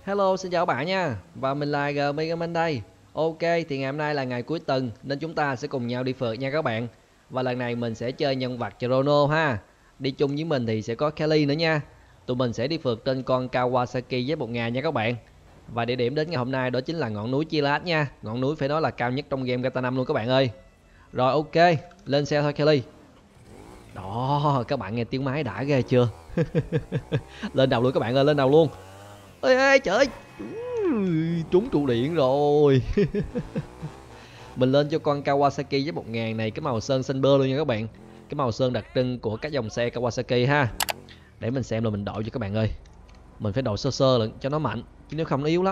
Hello, xin chào các bạn nha. Và mình là Megaman đây. Ok, thì ngày hôm nay là ngày cuối tuần nên chúng ta sẽ cùng nhau đi phượt nha các bạn. Và lần này mình sẽ chơi nhân vật Chrono ha. Đi chung với mình thì sẽ có Kelly nữa nha. Tụi mình sẽ đi phượt trên con Kawasaki Z1000 nha các bạn. Và địa điểm đến ngày hôm nay đó chính là ngọn núi Chilat nha. Ngọn núi phải nói là cao nhất trong game GTA 5 luôn các bạn ơi. Rồi ok, lên xe thôi Kelly. Đó, các bạn nghe tiếng máy đã ghê chưa? Lên đầu luôn các bạn ơi, lên đầu luôn. Ê, ê trời ơi, trúng trụ điện rồi. Mình lên cho con Kawasaki với 1000 này cái màu sơn xanh bơ luôn nha các bạn. Cái màu sơn đặc trưng của các dòng xe Kawasaki ha. Để mình xem là mình đổi cho các bạn ơi. Mình phải đổi sơ sơ lại cho nó mạnh, chứ nếu không nó yếu lắm.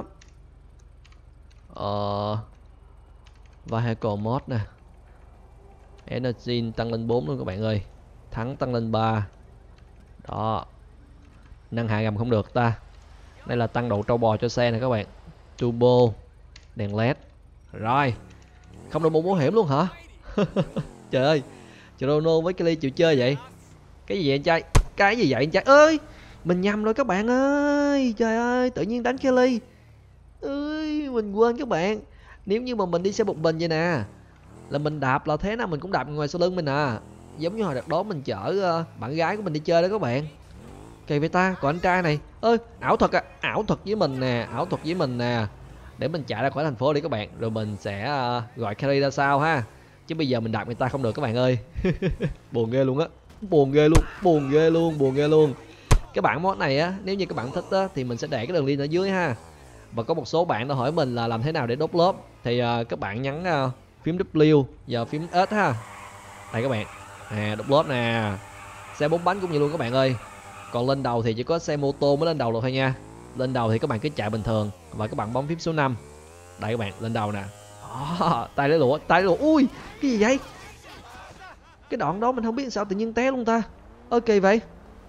Vehicle mode nè, Energy tăng lên 4 luôn các bạn ơi. Thắng tăng lên 3. Đó. Nâng hạ gầm không được ta. Đây là tăng độ trâu bò cho xe nè các bạn. Turbo, đèn led. Rồi, không đội mũ bảo hiểm luôn hả? Trời ơi, Chrono với Kelly chịu chơi vậy? Cái gì vậy anh trai? Cái gì vậy anh trai ơi? Mình nhầm rồi các bạn ơi. Trời ơi, tự nhiên đánh Kelly. Ơi, mình quên các bạn. Nếu như mà mình đi xe một mình vậy nè, là mình đạp là thế nào mình cũng đạp ngoài sau lưng mình à. Giống như hồi đợt đó mình chở bạn gái của mình đi chơi đó các bạn. Kỳ vậy ta, còn anh trai này. Ơi, ảo thuật à, ảo thuật với mình nè, ảo thuật với mình nè. Để mình chạy ra khỏi thành phố đi các bạn, rồi mình sẽ gọi carry ra sao ha. Chứ bây giờ mình đạp người ta không được các bạn ơi. Buồn ghê luôn á, buồn ghê luôn, buồn ghê luôn, buồn ghê luôn. Cái bản mod này á, nếu như các bạn thích á thì mình sẽ để cái đường link ở dưới ha. Và có một số bạn đã hỏi mình là làm thế nào để đốt lớp, thì các bạn nhấn phím W và phím S ha. Đây các bạn, đốt lớp nè. Xe 4 bánh cũng như luôn các bạn ơi. Còn lên đầu thì chỉ có xe mô tô mới lên đầu được thôi nha. Lên đầu thì các bạn cứ chạy bình thường và các bạn bấm phím số 5. Đây các bạn, lên đầu nè. Tay lấy lụa, tay lấy lụa. Ui, cái gì vậy? Cái đoạn đó mình không biết sao tự nhiên té luôn ta. Ok vậy.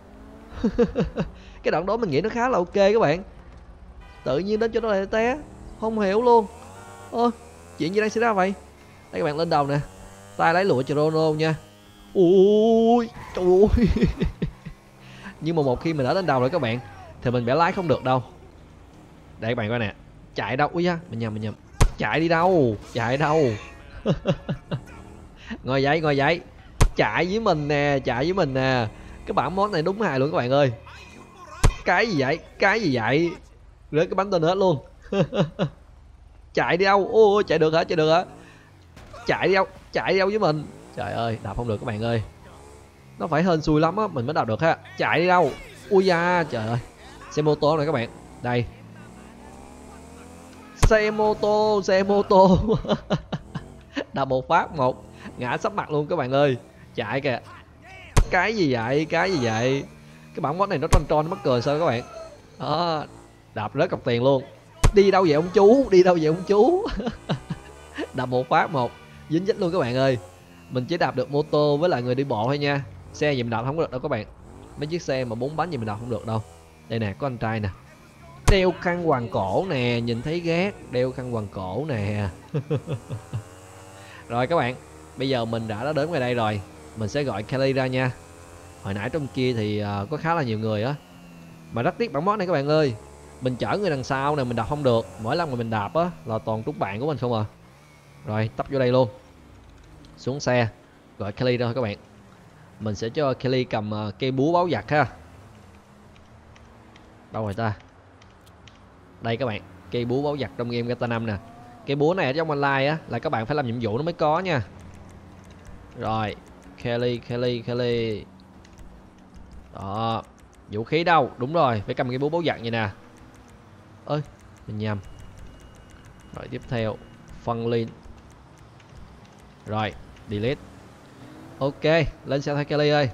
Cái đoạn đó mình nghĩ nó khá là ok các bạn. Tự nhiên đến chỗ đó lại té, không hiểu luôn. Chuyện gì đang xảy ra vậy? Đây các bạn, lên đầu nè. Tay lấy lụa Chrono nha. Ui, trời ơi. Nhưng mà một khi mình đã lên đầu rồi các bạn thì mình bẻ lái không được đâu. Đây các bạn coi nè. Chạy đâu? Ui da, mình nhầm. Chạy đi đâu? Chạy đâu? Ngồi dậy, ngồi dậy. Chạy với mình nè, chạy với mình nè. Cái bản mod này đúng hài luôn các bạn ơi. Cái gì vậy? Cái gì vậy? Rớt cái bánh tên hết luôn. Chạy đi đâu? Ôi, chạy được hả? Chạy được hả? Chạy đi đâu? Chạy đi đâu với mình? Trời ơi, đạp không được các bạn ơi. Nó phải hên xui lắm á mình mới đạp được ha. Chạy đi đâu? Ui da, trời ơi. Xe mô tô này các bạn. Đây. Xe mô tô, xe mô tô. Đạp một phát một, ngã sắp mặt luôn các bạn ơi. Chạy kìa. Cái gì vậy? Cái gì vậy? Cái bản mod này nó tròn nó mắc cười sao các bạn. Đó. Đạp rớt cọc tiền luôn. Đi đâu vậy ông chú? Đi đâu vậy ông chú? Đạp một phát một, dính dít luôn các bạn ơi. Mình chỉ đạp được mô tô với lại người đi bộ thôi nha. Xe gì mình đạp không có được đâu các bạn. Mấy chiếc xe mà 4 bánh gì mình đạp không được đâu. Đây nè, có anh trai nè. Đeo khăn quàng cổ nè, nhìn thấy ghét. Đeo khăn quàng cổ nè. Rồi các bạn, bây giờ mình đã đến ngoài đây rồi. Mình sẽ gọi Kelly ra nha. Hồi nãy trong kia thì có khá là nhiều người á. Mà rất tiếc bản mod này các bạn ơi. Mình chở người đằng sau này mình đạp không được. Mỗi lần mà mình đạp á là toàn trúng bạn của mình không à. Rồi, tấp vô đây luôn. Xuống xe, gọi Kelly ra thôi các bạn. Mình sẽ cho Kelly cầm cây búa báo giặc ha. Đâu rồi ta? Đây các bạn, cây búa báo giặc trong game GTA 5 nè. Cây búa này ở trong online á là các bạn phải làm nhiệm vụ nó mới có nha. Rồi, Kelly. Đó, vũ khí đâu? Đúng rồi, phải cầm cây búa báo giặc vậy nè. Ơi, mình nhầm. Rồi tiếp theo, phân liên. Rồi, delete. Ok, lên xe thôi Kelly ơi.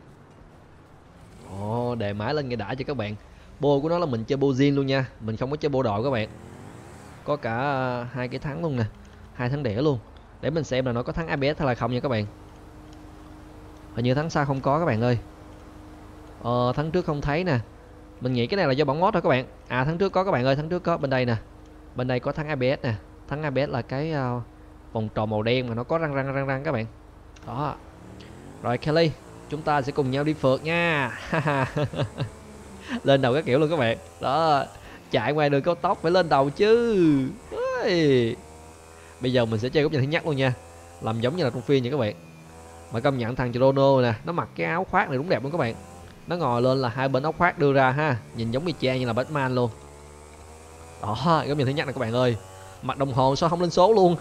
Đề máy lên nghe đã cho các bạn. Bô của nó là mình chơi bô zin luôn nha. Mình không có chơi bô đội các bạn. Có cả hai cái thắng luôn nè. Hai thắng đĩa luôn. Để mình xem là nó có thắng ABS hay là không nha các bạn. Hình như thắng sau không có các bạn ơi. Thắng trước không thấy nè. Mình nghĩ cái này là do bản mod thôi các bạn. À, thắng trước có các bạn ơi, thắng trước có bên đây nè. Bên đây có thắng ABS nè. Thắng ABS là cái vòng tròn màu đen mà nó có răng các bạn. Đó. Rồi Kelly, chúng ta sẽ cùng nhau đi phượt nha. Lên đầu các kiểu luôn các bạn. Đó, Chạy ngoài đường cao tốc phải lên đầu chứ. Ôi. Bây giờ mình sẽ chơi góc nhìn thứ nhất luôn nha, làm giống như là trong phim nha các bạn. Mà công nhận thằng Chrono nè, nó mặc cái áo khoác này đúng đẹp luôn các bạn. Nó ngồi lên là hai bên áo khoác đưa ra ha, nhìn giống y chang như là Batman luôn. Đó, góc nhìn thứ nhất này các bạn ơi. Mặt đồng hồ sao không lên số luôn.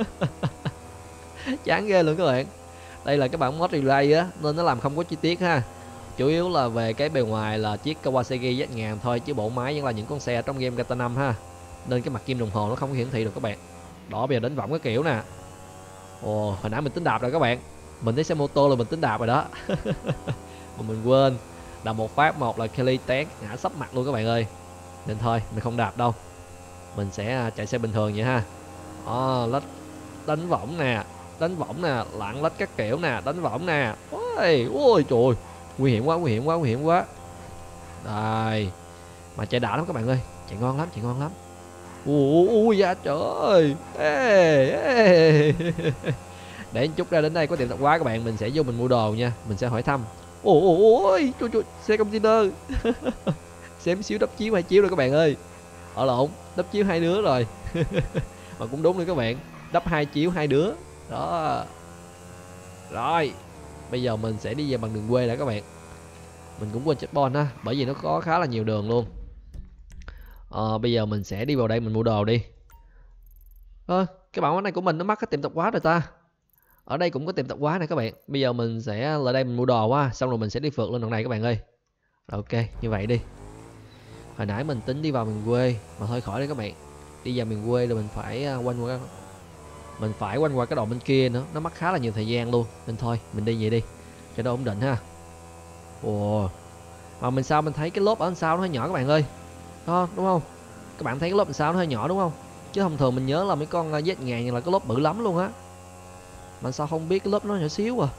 Chán ghê luôn các bạn. Đây là cái bản mod relay á, nên nó làm không có chi tiết ha. Chủ yếu là về cái bề ngoài là chiếc Kawasaki Z1000 thôi, chứ bộ máy vẫn là những con xe trong game GTA 5 ha. Nên cái mặt kim đồng hồ nó không có hiển thị được các bạn. Đó, bây giờ đánh võng cái kiểu nè. Ồ, hồi nãy mình tính đạp rồi các bạn. Mình thấy xe mô tô là mình tính đạp rồi đó. Mà mình quên. Đạp một phát một là Kelly té ngã sấp mặt luôn các bạn ơi. Nên thôi, mình không đạp đâu. Mình sẽ chạy xe bình thường vậy ha. Lách đánh võng nè, đánh võng nè, lạng lách các kiểu nè, đánh võng nè. Ôi trời, nguy hiểm quá, nguy hiểm quá, nguy hiểm quá. Đây. Mà chạy đã lắm các bạn ơi, chạy ngon lắm, chạy ngon lắm. Ui da trời ơi. Ê. Để chút ra đến đây có tiệm tạp hóa các bạn, mình sẽ vô mình mua đồ nha, mình sẽ hỏi thăm. Ôi trời, xe container. Xém xíu đắp chiếu 2 chiếu rồi các bạn ơi. Ở lộn, đắp chiếu 2 đứa rồi. Mà cũng đúng nữa các bạn, đắp 2 chiếu 2 đứa. Đó. Rồi, bây giờ mình sẽ đi về bằng đường quê đã các bạn. Mình cũng quên checkpoint ha, bởi vì nó có khá là nhiều đường luôn. Bây giờ mình sẽ đi vào đây mình mua đồ đi. Cái bản này của mình nó mắc cái tiệm tạp hóa rồi ta. Ở đây cũng có tiệm tạp hóa này các bạn. Bây giờ mình sẽ lại đây mình mua đồ quá, xong rồi mình sẽ đi phượt lên đoạn này các bạn ơi. Rồi, ok, như vậy đi. Hồi nãy mình tính đi vào miền quê mà thôi khỏi đi các bạn. Đi vào miền quê rồi mình phải quanh qua cái đoạn bên kia nữa, nó mất khá là nhiều thời gian luôn. Nên thôi, mình đi vậy đi cho nó ổn định ha. Ồ. Mà mình sao mình thấy cái lốp ở đằng sau nó hơi nhỏ các bạn ơi. Đó, đúng không? Các bạn thấy cái lốp đằng sau nó hơi nhỏ đúng không? Chứ thông thường mình nhớ là mấy con Z1000 là cái lốp bự lắm luôn á. Mà sao không biết cái lốp nó nhỏ xíu à.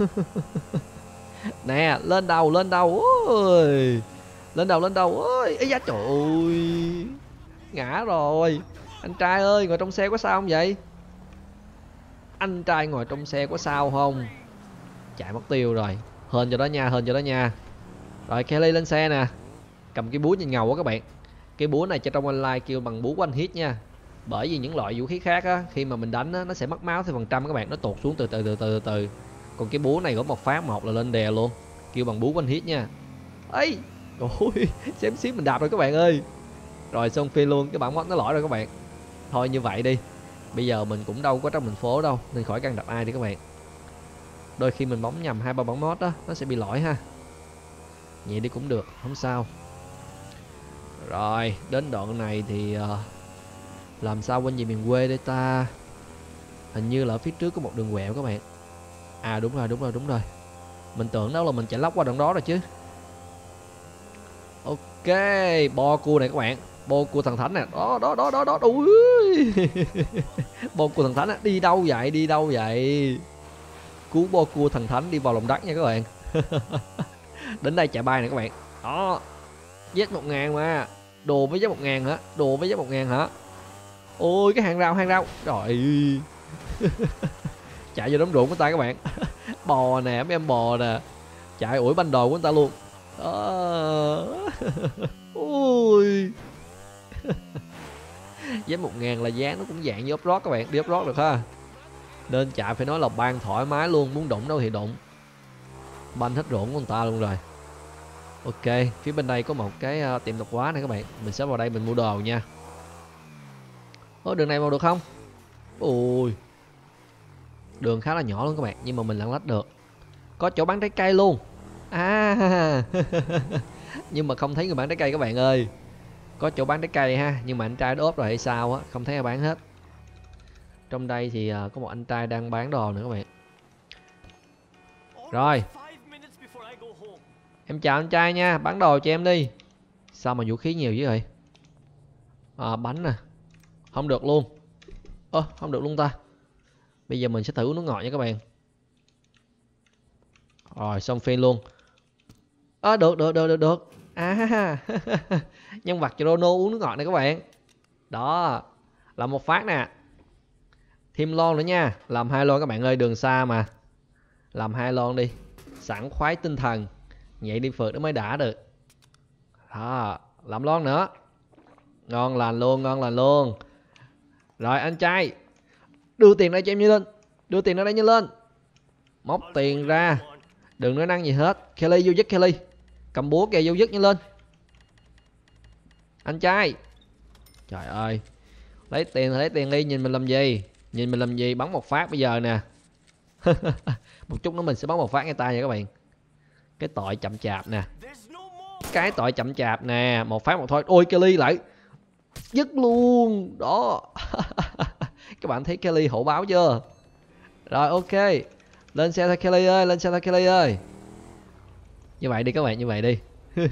Nè, lên đầu, lên đầu. Ôi. Lên đầu. Ôi, ấy da trời ơi. Ngã rồi. Anh trai ơi, ngồi trong xe có sao không vậy? Anh trai ngồi trong xe có sao không? Chạy mất tiêu rồi. Hên cho đó nha, hên cho đó nha. Rồi Kelly lên xe nè. Cầm cái búa nhìn ngầu quá các bạn. Cái búa này cho trong online kêu bằng búa one hit nha. Bởi vì những loại vũ khí khác á, khi mà mình đánh á, nó sẽ mất máu theo phần trăm các bạn, nó tụt xuống từ từ. Còn cái búa này có một phát một là lên đè luôn. Kêu bằng búa one hit nha. Ấy, ôi, xém xíu mình đạp rồi các bạn ơi. Rồi xong phi luôn, cái bản mod nó lỗi rồi các bạn. Thôi như vậy đi. Bây giờ mình cũng đâu có trong thành phố đâu, nên khỏi cần đạp ai đi các bạn. Đôi khi mình bấm nhầm 2-3 bản mod đó, nó sẽ bị lỗi ha. Vậy đi cũng được, không sao. Rồi, đến đoạn này thì làm sao quanh về miền quê đây ta? Hình như là ở phía trước có một đường quẹo các bạn. À đúng rồi. Mình tưởng đâu là mình chạy lóc qua đoạn đó rồi chứ. Ok, bo cua này các bạn. Bo cua thần thánh nè. Đó. Ui. Bo cua thần thánh á, đi đâu vậy? Cứu bo cua thần thánh đi vào lòng đất nha các bạn. Đến đây chạy bay nè các bạn. Đó. Z1000 mà. Đồ với Z1000 hả? Ôi cái hàng rào. Rồi. Chạy vô đống ruộng của ta các bạn. Bò nè, mấy em bò nè. Chạy ủi banh đồ của người ta luôn. Ui. Z1000 là dáng nó cũng dạng như off-road các bạn, đi off-road được ha. Nên chạy phải nói là ban thoải mái luôn, muốn đụng đâu thì đụng. Banh hết ruộng của người ta luôn rồi. Ok, phía bên đây có một cái tiệm tạp hóa này các bạn. Mình sẽ vào đây mình mua đồ nha. Đường này vào được không? Ui. Đường khá là nhỏ luôn các bạn, nhưng mà mình lạng lách được. Có chỗ bán trái cây luôn. À. Nhưng mà không thấy người bán trái cây các bạn ơi. Có chỗ bán trái cây ha, nhưng mà anh trai đốt rồi hay sao á, không thấy ai bán hết. Trong đây thì có một anh trai đang bán đồ nữa các bạn. Rồi. Em chào anh trai nha, bán đồ cho em đi. Sao mà vũ khí nhiều dữ vậy? Bánh nè. Không được luôn. Không được luôn ta. Bây giờ mình sẽ thử uống nước ngọt nha các bạn. Rồi xong phiên luôn. Được. À. Nhân vật Chrono uống nước ngọt này các bạn. Đó. Làm một phát nè. Thêm lon nữa nha. Làm 2 lon các bạn ơi, đường xa mà. Làm 2 lon đi. Sảng khoái tinh thần. Vậy đi phượt nó mới đã được. Đó. Làm lon nữa. Ngon lành luôn, ngon lành luôn. Rồi anh trai, đưa tiền đây cho em nhanh lên. Đưa tiền ra đây nhanh lên. Móc tiền ra. Đừng nói năng gì hết. Kelly vô dứt Kelly. Cầm búa kìa vô dứt nhanh lên. Anh trai. Trời ơi. Lấy tiền đi, nhìn mình làm gì? Nhìn mình làm gì? Bắn một phát bây giờ nè. Một chút nữa mình sẽ bắn một phát ngay tay nha các bạn. Cái tội chậm chạp nè. Cái tội chậm chạp nè. Một phát một thôi. Ôi Kelly lại dứt luôn. Đó. Các bạn thấy Kelly hổ báo chưa? Rồi ok. Lên xe thôi Kelly ơi. Lên xe thôi Kelly ơi. Như vậy đi các bạn, như vậy đi.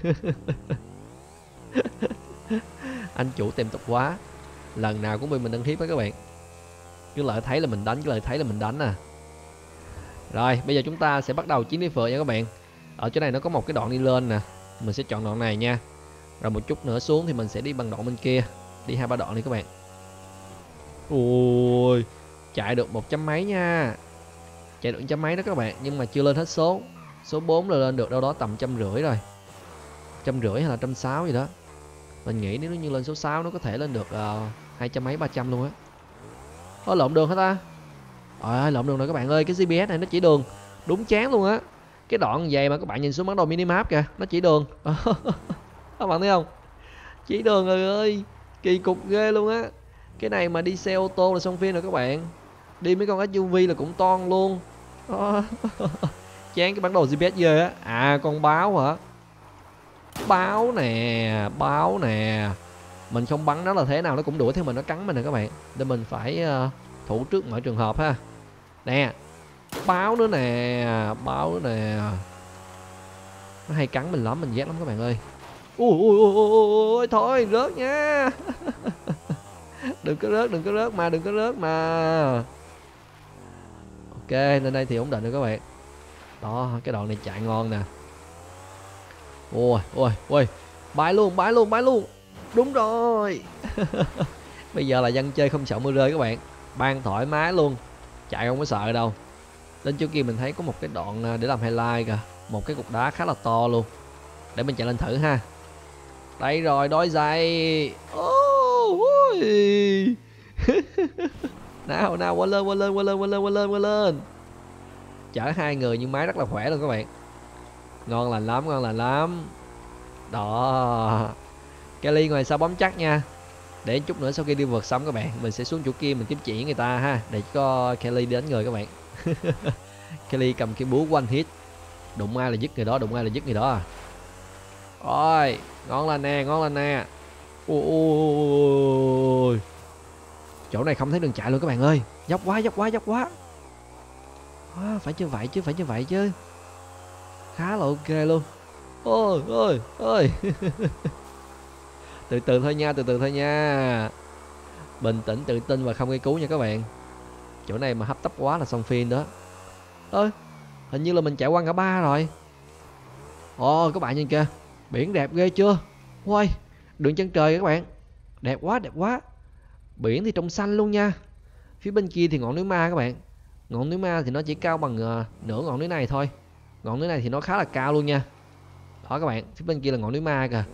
Anh chủ tiềm tục quá. Lần nào cũng bị mình ăn hiếp á các bạn. Cứ lợi thấy là mình đánh, cứ lợi thấy là mình đánh à. Rồi bây giờ chúng ta sẽ bắt đầu chiến đi phượt nha các bạn. Ở chỗ này nó có một cái đoạn đi lên nè. Mình sẽ chọn đoạn này nha. Rồi một chút nữa xuống thì mình sẽ đi bằng đoạn bên kia. Đi 2-3 đoạn đi các bạn. Ui, chạy được 1 trăm mấy nha. Chạy được 1 trăm mấy đó các bạn. Nhưng mà chưa lên hết số. Số 4 là lên được đâu đó tầm 150 rồi. 150 hay là 160 gì đó. Mình nghĩ nếu như lên số 6 nó có thể lên được 200 mấy 300 luôn á. Có lộn đường hả ta? Ôi lộn đường rồi các bạn ơi. Cái GPS này nó chỉ đường đúng chán luôn á. Cái đoạn vậy mà các bạn nhìn xuống bản đồ minimap kìa. Nó chỉ đường. Các bạn thấy không? Chỉ đường rồi ơi. Kỳ cục ghê luôn á. Cái này mà đi xe ô tô là xong phim rồi các bạn. Đi mấy con SUV là cũng toan luôn. Chán cái bản đồ GPS ghê á. À con báo hả? Báo nè. Báo nè. Mình không bắn nó là thế nào nó cũng đuổi theo mình, nó cắn mình nè các bạn. Nên mình phải thủ trước mọi trường hợp ha. Nè. Báo nữa nè. Báo nữa nè. Nó hay cắn mình lắm, mình ghét lắm các bạn ơi. Ui thôi rớt nha. Đừng có rớt, đừng có rớt mà, đừng có rớt mà. Ok, lên đây thì ổn định rồi các bạn. Đó, cái đoạn này chạy ngon nè. Ui. Bay luôn, bay luôn, bay luôn. Đúng rồi. Bây giờ là dân chơi không sợ mưa rơi các bạn. Ban thoải mái luôn. Chạy không có sợ đâu. Lên chỗ kia mình thấy có một cái đoạn để làm highlight kìa. Một cái cục đá khá là to luôn. Để mình chạy lên thử ha. Đây rồi, đôi giày. Nào qua lên. Chở 2 người nhưng máy rất là khỏe luôn các bạn. Ngon lành lắm, ngon lành lắm. Đó. Kelly ngoài sau bấm chắc nha. Để chút nữa sau khi đi vượt xong các bạn, mình sẽ xuống chỗ kia mình kiếm chỉ người ta ha, để cho Kelly đi đánh người các bạn. Kelly cầm cái búa one hit. Đụng ai là dứt người đó, đụng ai là dứt người đó à. Rồi, ngon lành nè, ngon lành nè. Ôi. Chỗ này không thấy đường chạy luôn các bạn ơi. Dốc quá, dốc quá, dốc quá. Phải như vậy chứ, phải như vậy chứ. Khá là ok luôn. Ôi. Từ từ thôi nha, từ từ thôi nha. Bình tĩnh, tự tin và không gây cứu nha các bạn. Chỗ này mà hấp tấp quá là xong phim đó. Ơi, hình như là mình chạy qua ngã ba rồi. Ồ, các bạn nhìn kìa. Biển đẹp ghê chưa? Ôi, đường chân trời các bạn. Đẹp quá, đẹp quá. Biển thì trong xanh luôn nha. Phía bên kia thì ngọn núi ma các bạn. Ngọn núi ma thì nó chỉ cao bằng nửa ngọn núi này thôi. Ngọn núi này thì nó khá là cao luôn nha. Đó các bạn, phía bên kia là ngọn núi ma kìa.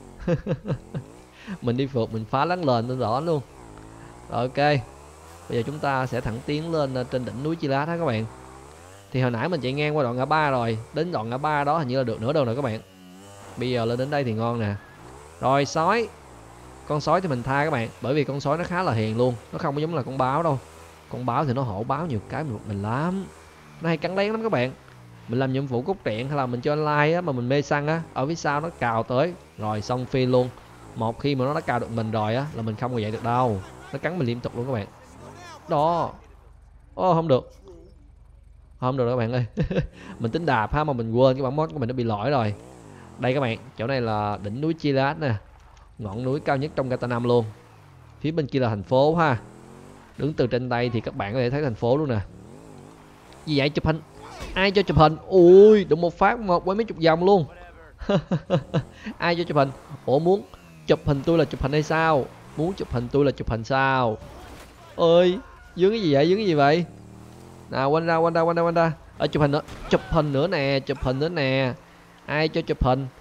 Mình đi phượt mình phá láng lên nên rõ luôn. Rồi ok. Bây giờ chúng ta sẽ thẳng tiến lên trên đỉnh núi Chi Lát đó các bạn. Thì hồi nãy mình chạy ngang qua đoạn ngã ba rồi. Đến đoạn ngã ba đó hình như là được nửa đường rồi các bạn. Bây giờ lên đến đây thì ngon nè. Rồi sói. Con sói thì mình tha các bạn. Bởi vì con sói nó khá là hiền luôn. Nó không có giống là con báo đâu. Con báo thì nó hổ báo nhiều cái mình lắm. Nó hay cắn lén lắm các bạn. Mình làm nhiệm vụ cốt truyện hay là mình chơi online á, mà mình mê săn á, ở phía sau nó cào tới. Rồi xong phi luôn. Một khi mà nó đã cào được mình rồi á là mình không còn dậy được đâu. Nó cắn mình liên tục luôn các bạn. Đó. Không được. Không được các bạn ơi. Mình tính đạp ha mà mình quên cái bản mod của mình nó bị lỗi rồi. Đây các bạn, chỗ này là đỉnh núi Chi Lát nè. Ngọn núi cao nhất trong Gata 5 luôn. Phía bên kia là thành phố ha. Đứng từ trên đây thì các bạn có thể thấy thành phố luôn nè. Gì vậy, chụp hình? Ai cho chụp hình? Ui, đụng một phát một với mấy chục vòng luôn. Ai cho chụp hình? Ủa muốn chụp hình tôi là chụp hình hay sao? Muốn chụp hình tôi là chụp hình sao? Ơi, dướng cái gì vậy? Dướng cái gì vậy? Nào quanh ra. Chụp hình nữa nè, chụp hình nữa nè. Ai cho chụp hình?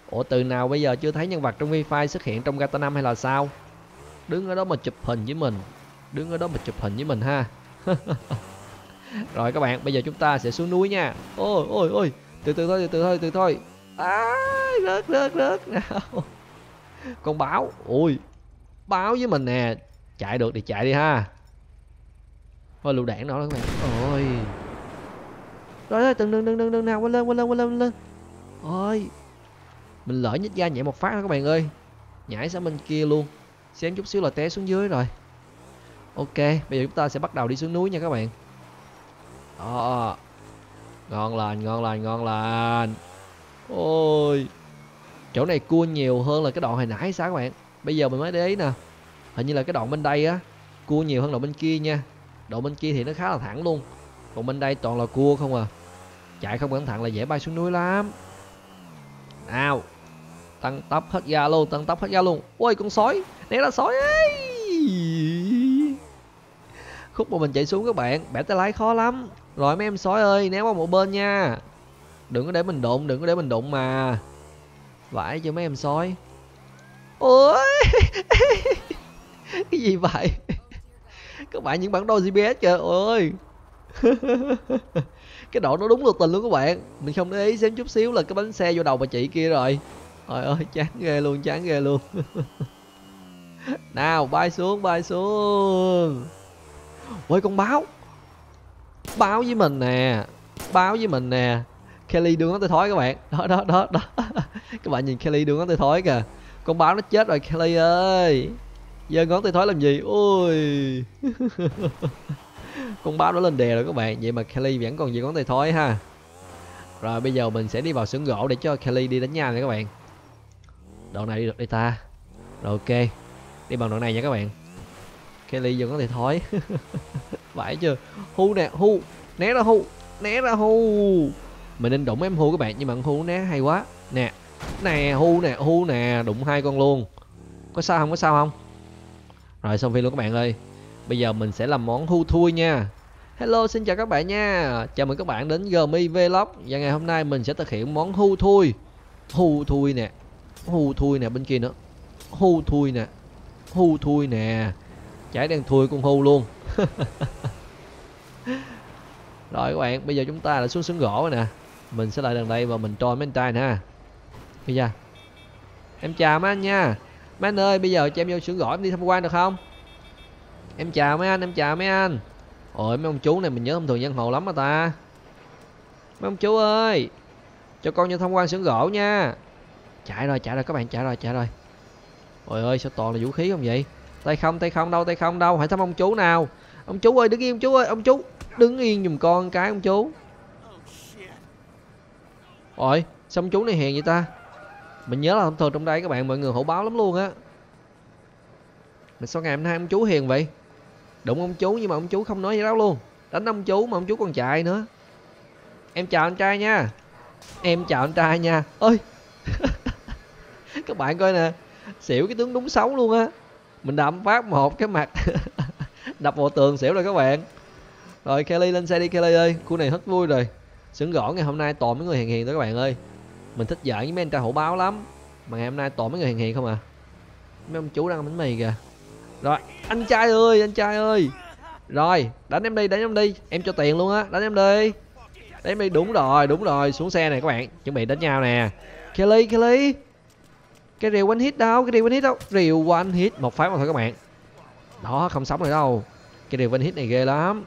Ủa từ nào bây giờ chưa thấy nhân vật trong Free Fire xuất hiện trong GTA 5 hay là sao? Đứng ở đó mà chụp hình với mình. Đứng ở đó mà chụp hình với mình ha. Rồi các bạn, bây giờ chúng ta sẽ xuống núi nha. Ôi ôi ôi, từ từ thôi, từ từ thôi, từ từ thôi. À, rớt nào. Con báo, ui, báo với mình nè. Chạy được thì chạy đi ha. Thôi lựu đạn đó các bạn. Ôi. Rồi đừng nào, quên lên. Ôi. Mình lỡ nhích ra nhẹ một phát đó các bạn ơi. Nhảy sang bên kia luôn. Xem chút xíu là té xuống dưới rồi. Ok, bây giờ chúng ta sẽ bắt đầu đi xuống núi nha các bạn. Đó. Ngon lành. Ôi. Chỗ này cua nhiều hơn là cái đoạn hồi nãy sao các bạn? Bây giờ mình mới để ý nè. Hình như là cái đoạn bên đây á cua nhiều hơn đoạn bên kia nha. Đoạn bên kia thì nó khá là thẳng luôn. Còn bên đây toàn là cua không à. Chạy không cẩn thận là dễ bay xuống núi lắm. Nào. Tăng tốc hết ga luôn. Ôi con sói, né ra sói ấy. Khúc mà mình chạy xuống các bạn, bẻ tay lái khó lắm. Rồi mấy em sói ơi, né qua một bên nha. Đừng có để mình đụng mà. Vãi cho mấy em sói. Ôi. Cái gì vậy? Các bạn những bản đo GPS kìa ơi. Cái độ nó đúng lượt tình luôn các bạn. Mình không để ý xem chút xíu là cái bánh xe vô đầu bà chị kia rồi. Trời ơi chán ghê luôn. Nào bay xuống. Ôi con báo. Báo với mình nè. Kelly đưa ngón tay thói các bạn. Đó. Các bạn nhìn Kelly đưa ngón tay thói kìa. Con báo nó chết rồi Kelly ơi. Giơ ngón tay thói làm gì? Ui. Con báo nó lên đè rồi các bạn. Vậy mà Kelly vẫn còn giơ ngón tay thói ha. Rồi bây giờ mình sẽ đi vào xưởng gỗ để cho Kelly đi đánh nhau nha các bạn. Đoạn này đi được đây ta. Rồi ok. Đi bằng đoạn này nha các bạn. Kelly giơ ngón tay thói. Phải chưa? Hu nè, hu. Né ra hu. Mình nên đụng em hu các bạn, nhưng mà con hu né hay quá. Nè, hu nè, đụng hai con luôn. Có sao không? Rồi xong phim luôn các bạn ơi. Bây giờ mình sẽ làm món hu thui nha. Hello, xin chào các bạn nha. Chào mừng các bạn đến GMI Vlog. Và ngày hôm nay mình sẽ thực hiện món hu thui. Hu thui nè bên kia nữa. Hu thui nè. Chải đang thui con hu luôn. Rồi các bạn, bây giờ chúng ta đã xuống xưởng gỗ rồi nè. Mình sẽ lại đằng đây và mình trôi mấy anh trai nè ha. Bây giờ em chào mấy anh nha. Mấy anh ơi, bây giờ cho em vô xưởng gỗ em đi tham quan được không? Em chào mấy anh. Ôi mấy ông chú này mình nhớ thông thường giang hồ lắm mà ta. Mấy ông chú ơi, cho con vô tham quan xưởng gỗ nha. Chạy rồi các bạn, chạy rồi. Ôi ơi sao toàn là vũ khí không vậy? Tay không đâu, hãy thăm ông chú nào. Ông chú ơi đứng yên, ông chú đứng yên giùm con cái ông chú. Ôi sao ông chú này hèn vậy ta? Mình nhớ là thông thường trong đây các bạn mọi người hổ báo lắm luôn á. Mà sao ngày hôm nay ông chú hiền vậy? Đụng ông chú nhưng mà ông chú không nói gì đâu luôn. Đánh ông chú mà ông chú còn chạy nữa. Em chào anh trai nha. Ơi. Các bạn coi nè. Xỉu cái tướng đúng xấu luôn á. Mình đập phát một cái mặt. Đập vào tường xỉu rồi các bạn. Rồi Kelly lên xe đi Kelly ơi. Khu này hết vui rồi. Xưởng gỗ ngày hôm nay toàn mấy người hiền đó các bạn ơi. Mình thích giỡn với mấy anh trai hổ báo lắm. Mà ngày hôm nay toàn mấy người hiền không à. Mấy ông chú đang ăn bánh mì kìa. Rồi anh trai ơi. Rồi đánh em đi. Em cho tiền luôn á. Đánh em đi. Đúng rồi. Xuống xe này các bạn. Chuẩn bị đánh nhau nè. Kelly. Cái rìu one hit đâu? Rìu one hit một phát mà thôi các bạn. Đó không sống rồi đâu. Cái rìu one hit này ghê lắm.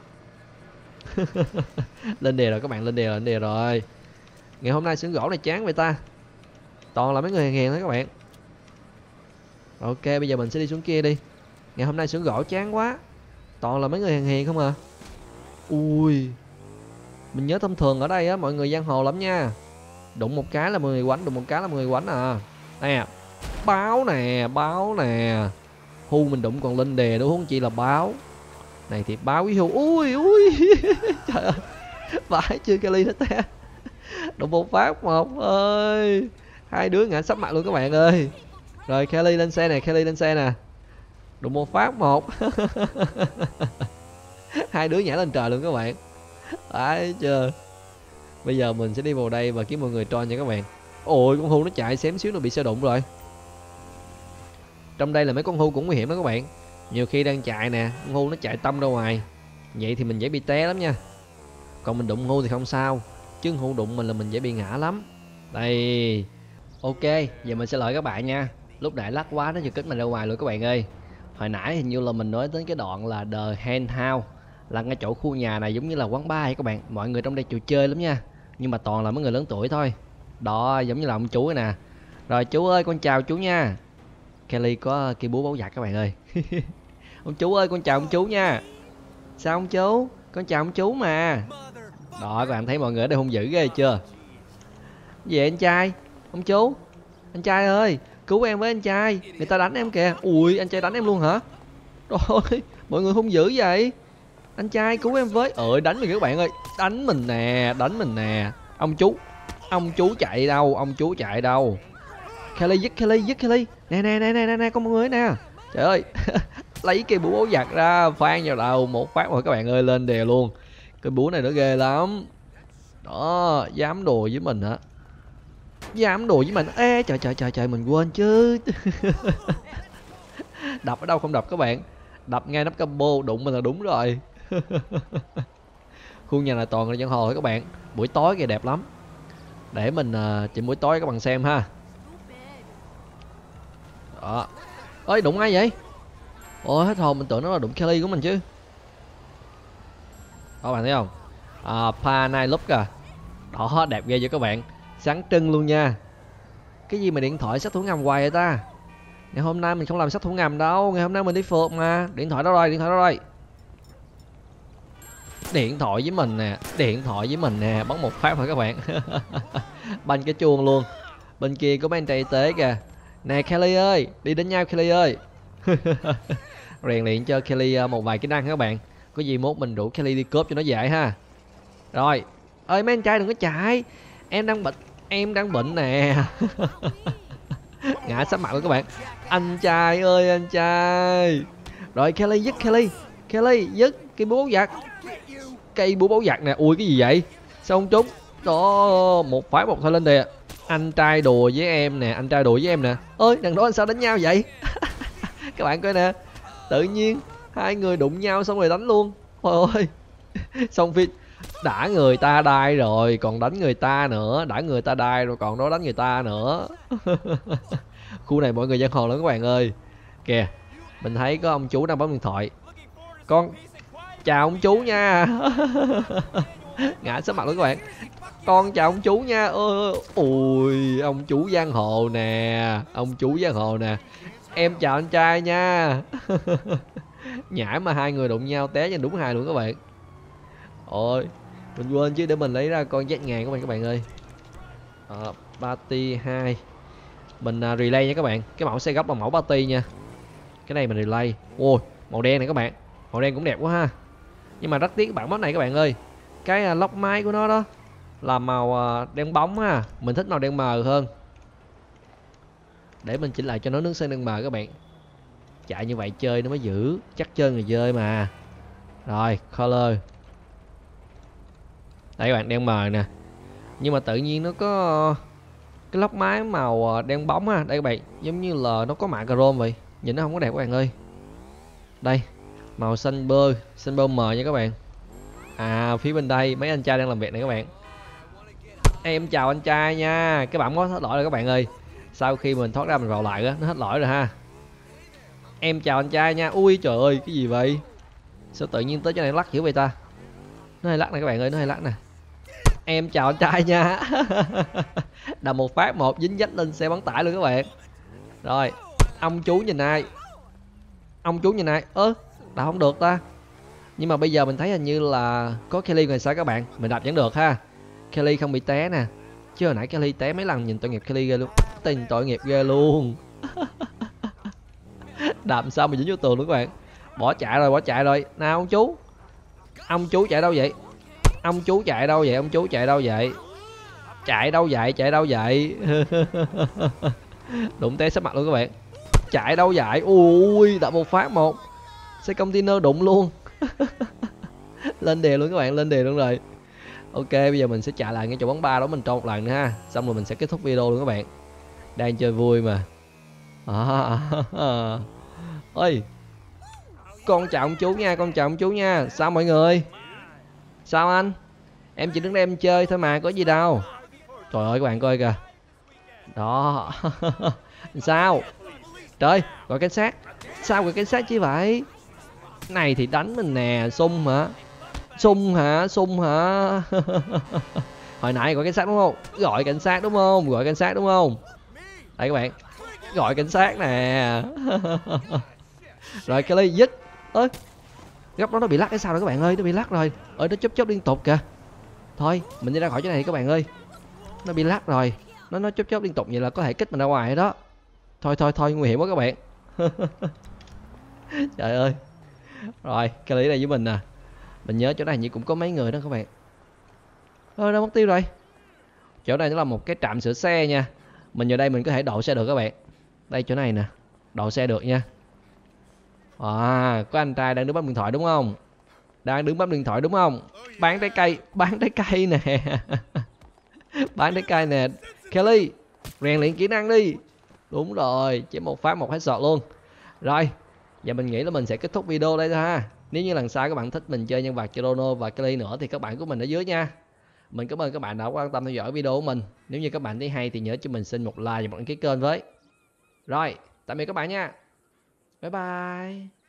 Lên đề rồi các bạn, lên đề rồi. Ngày hôm nay xưởng gỗ này chán vậy ta. Toàn là mấy người hèn thôi các bạn. Ok bây giờ mình sẽ đi xuống kia đi. Ngày hôm nay xưởng gỗ chán quá. Toàn là mấy người hiền không à. Ui. Mình nhớ thông thường ở đây á mọi người giang hồ lắm nha. Đụng một cái là 10 người quánh, à. Nè. Báo nè. Hu mình đụng còn lên đề nữa huống chi là báo. Này thì báo với hu. Ui. Trời ơi. Vãi chưa cái ly nó té. Đụng một phát một ơi. Hai đứa ngã sắp mặt luôn các bạn ơi. Rồi Kelly lên xe nè. Đụng một phát một. Hai đứa nhảy lên trời luôn các bạn. Đấy chưa. Bây giờ mình sẽ đi vào đây và kiếm mọi người troll nha các bạn. Ôi con hươu nó chạy xém xíu nó bị xe đụng rồi. Trong đây là mấy con hươu cũng nguy hiểm đó các bạn. Nhiều khi đang chạy nè, con hươu nó chạy tông ra ngoài, vậy thì mình dễ bị té lắm nha. Còn mình đụng hươu thì không sao, chứ hươu đụng mình là mình dễ bị ngã lắm. Đây. Ok, giờ mình sẽ lợi các bạn nha. Lúc nãy lắc quá nó giật kích mình ra ngoài luôn các bạn ơi. Hồi nãy hình như là mình nói đến cái đoạn là The Hen House, là ngay chỗ khu nhà này giống như là quán bar ấy các bạn. Mọi người trong đây chịu chơi lắm nha, nhưng mà toàn là mấy người lớn tuổi thôi. Đó, giống như là ông chú ấy nè. Rồi chú ơi, con chào chú nha. Kelly có cây búa báu giặc các bạn ơi. Ông chú ơi, con chào ông chú nha. Sao ông chú? Con chào ông chú mà. Đó, các bạn thấy mọi người ở đây hung dữ ghê chưa? Gì vậy anh trai? Ông chú? Anh trai ơi, cứu em với anh trai. Người ta đánh em kìa. Ui, anh trai đánh em luôn hả? Rồi, mọi người hung dữ vậy. Anh trai cứu em với. Đánh mình các bạn ơi. Đánh mình nè, đánh mình nè. Ông chú chạy đâu? Ông chú chạy đâu? Kelly dứt Kelly, dứt Kelly. Nè nè nè nè nè, có mọi người nè. Trời ơi. Lấy cây búa giặt ra, phan vào đầu một phát rồi các bạn ơi, lên đè luôn. Cái búa này nó ghê lắm. Đó, dám đồ với mình hả? Dám đồ với mình. Ê trời trời trời trời, mình quên chứ. Đập ở đâu không đập các bạn? Đập ngay nắp combo, đụng mình là đúng rồi. Khu nhà này toàn là dân hồ thôi các bạn. Buổi tối kìa đẹp lắm. Để mình chỉnh buổi tối các bạn xem ha. Đó. Ơi đụng ai vậy? Ôi hết hồn, mình tưởng nó là đụng Kelly của mình chứ. Đó bạn thấy không? Pa Night Look à. Đó, đẹp ghê cho các bạn. Sáng trưng luôn nha. Cái gì mà điện thoại sát thủ ngầm hoài vậy ta? Ngày hôm nay mình không làm sát thủ ngầm đâu. Ngày hôm nay mình đi phượt mà. Điện thoại đâu rồi? Điện thoại đâu rồi? Điện thoại với mình nè. Điện thoại với mình nè. Bắn một phát thôi các bạn. Banh cái chuông luôn. Bên kia có mấy anh trai y tế kìa. Nè Kelly ơi, đi đến nhau Kelly ơi. Rèn luyện cho Kelly một vài kỹ năng các bạn. Có gì mốt mình rủ Kelly đi cướp cho nó dễ ha. Rồi. Ơi mấy anh trai đừng có chạy. Em đang bệnh nè. Ngã sắp mặt luôn các bạn. Anh trai ơi anh trai. Rồi Kelly dứt Kelly. Kelly dứt cây búa giặt. Cây búa báu giặt nè. Ui cái gì vậy? Sao không trúng? Đó, một phát một thôi lên đè. Anh trai đùa với em nè, anh trai đùa với em nè. Ơi đằng đó anh sao đánh nhau vậy? Các bạn coi nè. Tự nhiên hai người đụng nhau xong rồi đánh luôn. Ôi ơi. Xong phi đã người ta đai rồi còn đánh người ta nữa, đã người ta đai rồi còn đó đánh người ta nữa. Khu này mọi người giang hồ lắm các bạn ơi. Kìa, mình thấy có ông chú đang bấm điện thoại. Con chào ông chú nha. Ngã sắp mặt luôn các bạn. Con chào ông chú nha. Ui ông chú giang hồ nè, ông chú giang hồ nè. Em chào anh trai nha. Nhảy mà hai người đụng nhau té cho đúng hai luôn các bạn. Ôi mình quên chứ, để mình lấy ra con Z ngàn của mình các bạn ơi. Party 2. Mình relay nha các bạn. Cái mẫu xe gấp là mẫu party nha. Cái này mình relay. Ôi màu đen này các bạn. Màu đen cũng đẹp quá ha. Nhưng mà rất tiếc bản mod này các bạn ơi. Cái lốc máy của nó đó là màu đen bóng ha. Mình thích màu đen mờ hơn. Để mình chỉnh lại cho nó nước sơn đen mờ các bạn. Chạy như vậy chơi nó mới giữ. Chắc chơi người chơi mà. Rồi color. Đây các bạn, đen mờ nè. Nhưng mà tự nhiên nó có cái lốc máy màu đen bóng ha. Đây các bạn, giống như là nó có mạ chrome vậy. Nhìn nó không có đẹp các bạn ơi. Đây, màu xanh bơ mờ nha các bạn. Phía bên đây mấy anh trai đang làm việc này các bạn. Em chào anh trai nha. Cái bản mod hết lỗi rồi các bạn ơi. Sau khi mình thoát ra mình vào lại đó, nó hết lỗi rồi ha. Em chào anh trai nha. Ui trời ơi, cái gì vậy? Sao tự nhiên tới chỗ này lắc dữ vậy ta? Nó hay lắc này các bạn ơi, nó hay lắc nè. Em chào anh trai nha. Đầm một phát một dính dách lên xe bán tải luôn các bạn. Rồi, ông chú nhìn ai? Ông chú nhìn ai? Đạp không được ta. Nhưng mà bây giờ mình thấy hình như là có Kelly rồi sao các bạn? Mình đạp vẫn được ha. Kelly không bị té nè. Chứ hồi nãy Kelly té mấy lần, nhìn tội nghiệp Kelly ghê luôn. Tình tội nghiệp ghê luôn. Đạp sao mà dính vô tường luôn các bạn. Bỏ chạy rồi. Nào ông chú. Ông chú chạy đâu vậy? Ông chú chạy đâu vậy? Ông chú chạy đâu vậy? Chạy đâu vậy? Đụng té sắp mặt luôn các bạn. Chạy đâu vậy? Ui, đạp một phát một. Xe container đụng luôn. Lên đè luôn các bạn, lên đè luôn rồi. Ok, bây giờ mình sẽ chạy lại ngay chỗ bóng ba đó mình cho một lần nữa ha. Xong rồi mình sẽ kết thúc video luôn các bạn. Đang chơi vui mà. Ơi, con chào ông chú nha, con chào ông chú nha. Sao mọi người? Sao anh? Em chỉ đứng đây em chơi thôi mà, có gì đâu. Trời ơi các bạn coi kìa. Đó. Sao? Trời, gọi cảnh sát. Sao gọi cảnh sát chứ vậy? Này thì đánh mình nè, sung hả? Sung hả? Sung hả? Hồi nãy gọi cảnh sát đúng không? Gọi cảnh sát đúng không? Gọi cảnh sát đúng không? Đây các bạn. Gọi cảnh sát nè. Rồi Kelly dứt. Ơi, góc đó nó bị lắc hay sao rồi các bạn ơi? Nó bị lắc rồi. Ơi nó chớp chớp liên tục kìa. Thôi, mình đi ra khỏi chỗ này các bạn ơi. Nó bị lắc rồi. Nó chớp chớp liên tục vậy là có thể kích mình ra ngoài đó. Thôi thôi thôi, nguy hiểm quá các bạn. Trời ơi. Rồi, Kelly này với mình nè. Mình nhớ chỗ này như cũng có mấy người đó các bạn. Ơi đâu mất tiêu rồi. Chỗ này nó là một cái trạm sửa xe nha. Mình vào đây mình có thể đậu xe được các bạn. Đây chỗ này nè. Đậu xe được nha. Có anh trai đang đứng bấm điện thoại đúng không? Đang đứng bấm điện thoại đúng không? Bán trái cây, bán trái cây nè. Bán trái cây nè. Kelly, rèn luyện kỹ năng đi. Đúng rồi, chỉ một phát một headshot luôn. Rồi, giờ mình nghĩ là mình sẽ kết thúc video đây thôi ha. Nếu như lần sau các bạn thích mình chơi nhân vật Chrono và Kelly nữa thì các bạn của mình ở dưới nha. Mình cảm ơn các bạn đã quan tâm theo dõi video của mình. Nếu như các bạn thấy hay thì nhớ cho mình xin một like và một đăng ký kênh với. Rồi, tạm biệt các bạn nha. Bye bye.